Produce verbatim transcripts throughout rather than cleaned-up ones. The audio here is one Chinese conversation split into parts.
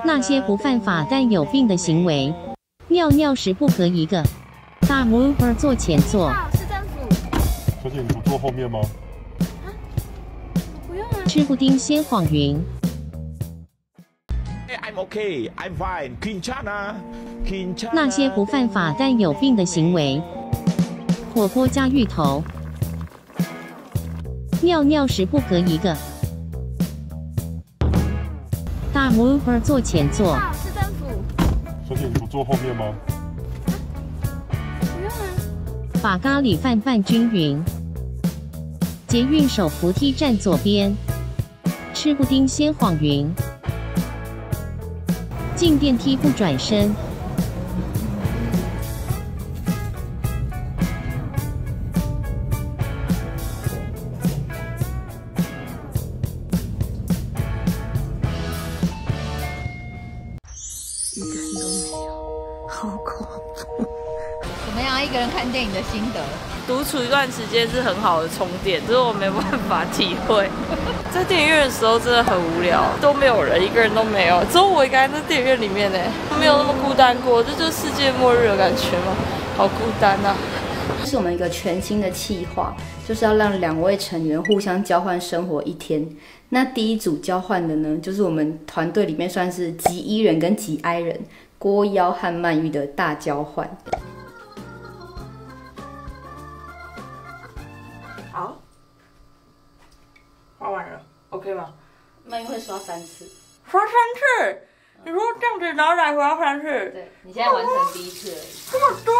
那些不犯法但有病的行为，尿尿时不隔一个。大 mover 坐前座。 市政府。 小姐，你不坐后面吗？ 啊，不用啊。 吃布丁先晃云。 I'm okay, I'm fine. Quinchana, Quinchana. 那些不犯法但有病的行为，火锅加芋头，尿尿时不隔一个。大 mover 坐前座。 市政府。 小姐，你不坐后面吗？ 不用啊。 把咖喱饭拌均匀。捷运手扶梯站左边。吃布丁先晃云。 进电梯不转身。 一个人都没有，好恐怖。 怎么样？一个人看电影的心得？ 独处一段时间是很好的充电，只是我没办法体会。在电影院的时候真的很无聊，都没有人，一个人都没有，只有我一个人在电影院里面呢，没有那么孤单过，这就是世界末日的感觉吗？好孤单啊！ 这是我们一个全新的企划，就是要让两位成员互相交换生活一天。那第一组交换的呢，就是我们团队里面算是极 E 人跟极 I 人，郭妖和曼玉的大交换。 好，画完了 ，OK 吗？ 曼玉会刷三次， 刷三次？你说这样子，然后来回要三次？ 对，你现在完成第一次而已。 这么多？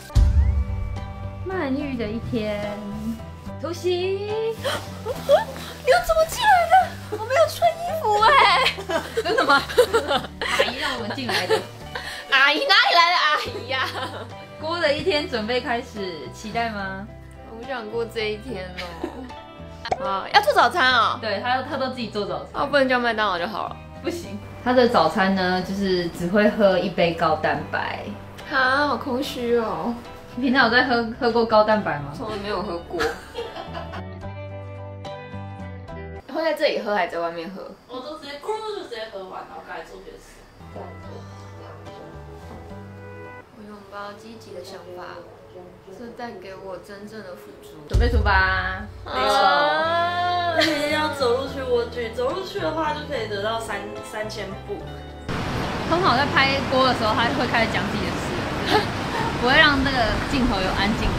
曼玉的一天， 突袭！ 你又怎么进来的？我没有穿衣服哎、欸， 真的吗？阿姨让我们进来的。 阿姨哪里来的阿姨呀、啊？郭的一天准备开始，期待吗？ 我不想过这一天哦。啊，要做早餐哦。 对他，他都自己做早餐。 哦，不能叫麦当劳就好了。 不行。他的早餐呢，就是只会喝一杯高蛋白。 啊，好空虚哦。 你平常有在喝喝过高蛋白吗？ 从来没有喝过。会在这里喝，还在外面喝？ 我都直接咕噜就直接喝完，然后赶来做别的事。 我拥抱积极的想法，这带给我真正的付出。 准备出发。 没错。今天要走路去蜗居，走路去的话就可以得到三三千步。 通常我在拍锅的时候，他会开始讲自己的事，不会让那个镜头有安静。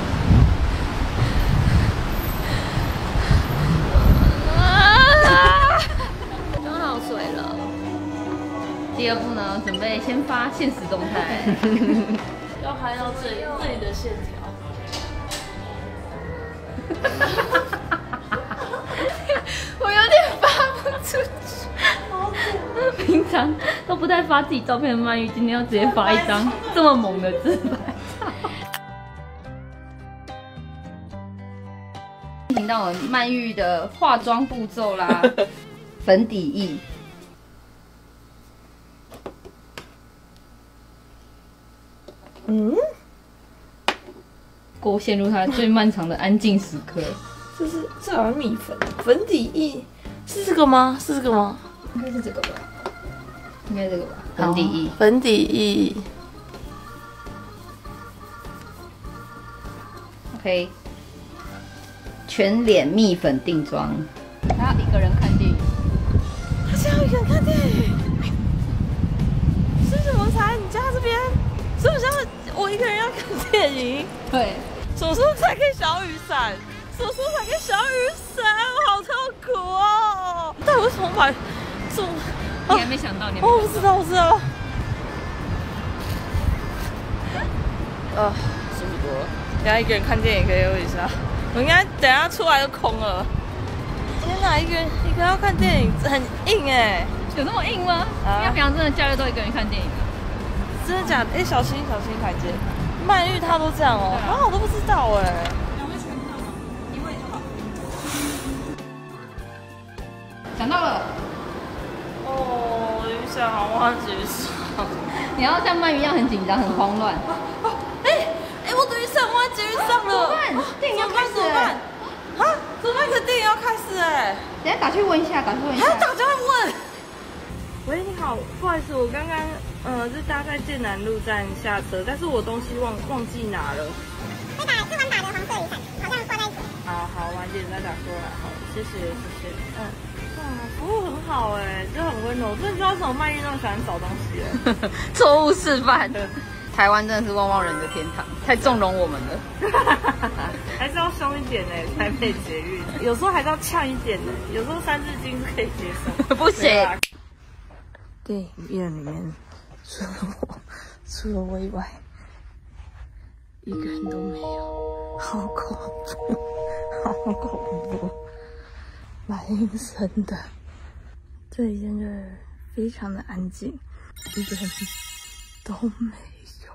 刚好水了。 第二步呢，准备先发现实动态， 要拍到这里这里的线条。 我有点发不出去。 平常都不太发自己照片的曼玉，今天要直接发一张这么猛的自拍照。进行到我们曼玉的化妆步骤啦，粉底液。嗯，郭陷入他最漫长的安静时刻。 这是这好像蜜粉，粉底液是这个吗？是这个吗？ 应该是这个吧，应该这个吧，粉底液。 粉底液。 OK， 全脸蜜粉定妆。他要一个人看电影。 他现在要一个人看电影。是什么才？你家这边？是不是我一个人要看电影？ 对。 什么时候才可以小雨伞？什么时候才可以小雨伞？我好痛苦哦！但为什么买这种？ 你还没想到，你我不知道，我不知道。啊，舒服多了。等下一个人看电影可以休息一下。我应该等下出来就空了。天哪，一个人一个人要看电影很硬哎。 有那么硬吗？啊、因为平常真的假日都一个人看电影。 真的假的？哎、欸，小心小心台阶。曼玉她都这样哦、喔，啊，我都不知道哎、欸。两位全看吗？一位就好。 想到了。 哦，雨伞好忘记上。 你要像曼玉一样很紧张、很慌乱。 哎哎、欸欸，我的雨伞忘记上了。 怎么办？电影要开始。 怎么办？啊？怎么办？可电影要开始哎、欸。 等下打去问一下，打去问一下。 还要打电话问？ 喂，你好，不好意思，我刚刚呃是搭在剑南路站下车，但是我东西忘忘记拿了。 那打是晚打的黄色雨伞，好像挂在。 好好，晚点再打过来。好，谢谢谢谢。嗯，哇，服务很好哎，就很温柔。我真的不知道为什么曼玉那么喜欢找东西了。 错误示范。台湾真的是旺旺人的天堂，太纵容我们了。 还是要凶一点呢，台北捷运。有时候还是要呛一点呢，有时候三字经是可以接受。 不行。 电影院里面，除了我，除了我以外，一个人都没有，好恐怖，好恐怖，蛮阴森的。这里真的非常的安静，一个人都没有。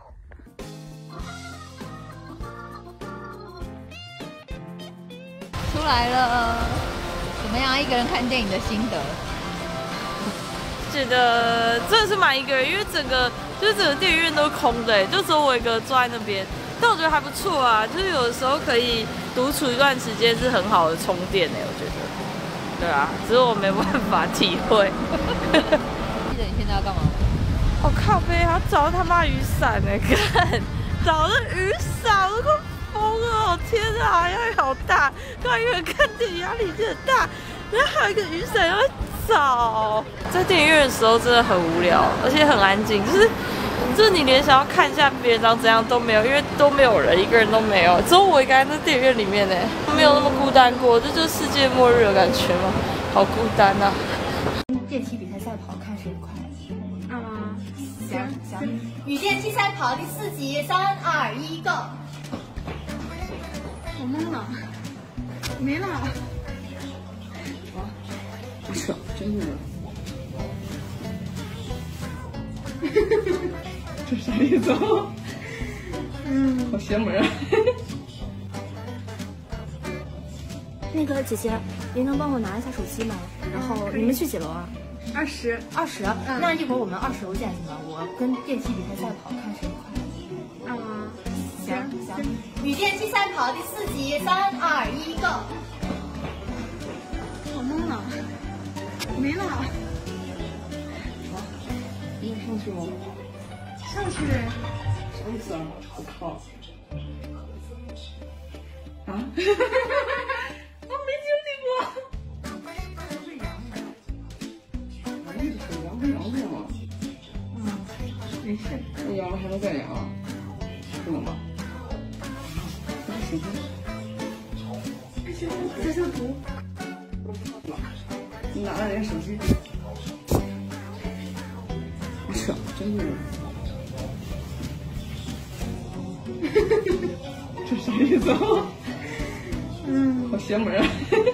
出来了，怎么样？一个人看电影的心得？ 觉得真的是蛮一个人，因为整个就是整个电影院都是空的，就只有我一个坐在那边。但我觉得还不错啊，就是有的时候可以独处一段时间是很好的充电哎，我觉得。对啊，只是我没办法体会。 记得你现在要干嘛？ 我、哦、靠背，还要找到他妈雨伞哎，看，找到雨伞，我快疯了！天啊，压力好大，看一个人看电影压力真的大，然后还有一个雨伞要找。在电影院的时候真的很无聊，而且很安静，就是就是你连想要看一下别人长怎样都没有，因为都没有人，一个人都没有，只有我一个人在电影院里面呢，没有那么孤单过，这就是世界末日的感觉嘛，好孤单啊！ 电梯比赛赛跑，看谁快。 嗯， 行行，女电梯赛跑第四集，三二一 ，Go！ 我懵了，没了。 不是，真的。这啥意思？嗯，好邪门啊！ 那个姐姐，您能帮我拿一下手机吗？然后你们去几楼啊？ 二十， 二十。那一会儿我们二十楼见行吗？我跟电梯比赛赛跑，看谁快。 嗯， 行行。女电梯赛跑第四集，三二一 ，Go！ 我懵了，没了。 你要上去吗？ 上去。 啥意思啊？我靠！啊？我没经历过。哪里是阳不阳不阳啊？ 嗯，没事。 那阳了还能再阳啊？不能吧？这是手机。 这是图。 你拿了人家手机。不是，真的。这啥意思啊？嗯，好邪门啊！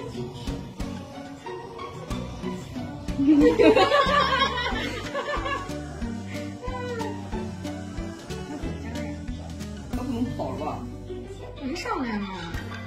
他不能跑了吧？ 没上来吗？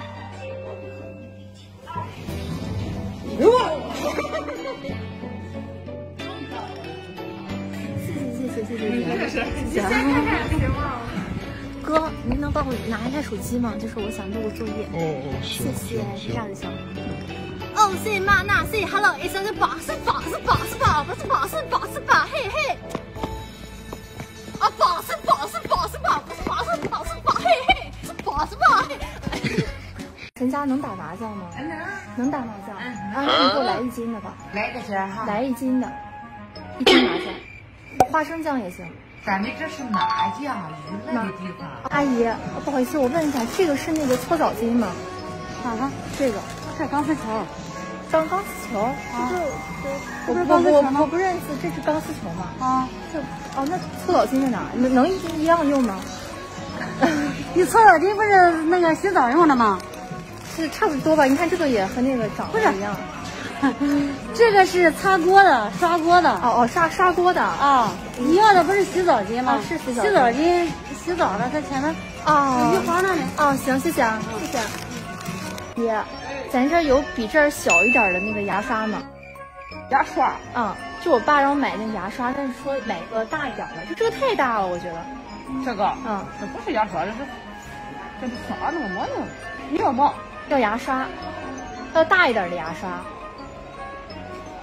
谢谢谢谢谢谢谢谢。哥，您能帮我拿一下手机吗？就是我想录个作业。 哦哦， 谢谢，这样就行。哦，是妈那是 hello， 一声是宝是宝是宝是宝不是宝是宝是宝，嘿嘿。啊，宝是宝是宝是宝不是宝是宝是宝，嘿嘿，是宝是宝嘿。陈家能打麻将吗？能，能打麻将。啊，那你给我来一斤的吧。 来个啥哈？ 来一斤的，一斤麻将，花生酱也行。 咱们这是麻将娱乐的地方。 阿姨，不好意思，我问一下，这个是那个搓澡巾吗？啊，这个这钢丝球。 钢钢丝球？啊，这是我我我不认识，这是钢丝球吗？啊，这哦，那搓澡巾在哪？能能一样用吗？ 你搓澡巾不是那个洗澡用的吗？ 是差不多吧？你看这个也和那个长得一样。 这个是擦锅的，刷锅的。 哦哦，刷刷锅的啊！你要的不是洗澡巾吗？ 是洗澡洗澡巾，洗澡的，它前面哦， 玉皇那里。 哦，行，谢谢啊，谢谢。姐，咱这儿有比这儿小一点的那个牙刷吗？ 牙刷？ 嗯，就我爸让我买那个牙刷，但是说买个大一点的，就这个太大了，我觉得。 这个？ 嗯， 这不是牙刷，这是这是啥呢？么呢？你要吗？ 要牙刷，要大一点的牙刷。 嗯，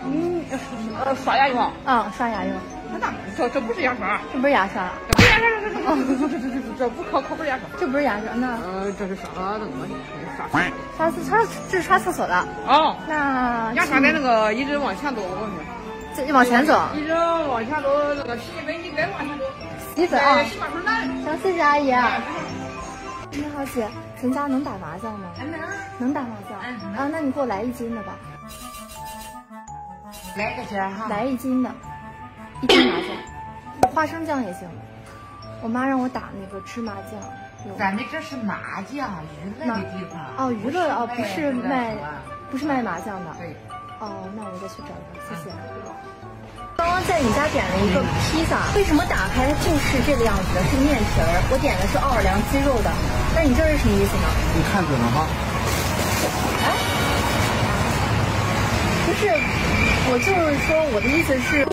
呃，刷牙用。 嗯，刷牙用。 那这这不是牙刷， 这不是牙刷， 这不是牙刷，这这这这这这这不可可不是牙刷， 这不是牙刷，那呃，这是刷那个刷刷刷这是刷厕所的。 哦， 那牙刷在那个一直往前走，我这往前走， 一直往前走，那个洗衣粉你别往前走， 洗衣粉啊， 洗马桶难。 行，谢谢阿姨。你好姐，咱家能打麻将吗？ 能， 能打麻将。啊，那你给我来一斤的吧。 来个钱哈。 来一斤的，一斤麻将，花生酱也行。我妈让我打那个芝麻酱。 咱们这是麻将娱乐的地方。 哦，娱乐哦，不是卖，不是卖麻将的。 对。 哦，那我再去找找，谢谢。刚刚在你家点了一个披萨，为什么打开它就是这个样子的？是面皮儿，我点的是奥尔良鸡肉的，那你这是什么意思呢？ 你看准了哈。 哎，不是，我就是说我的意思是。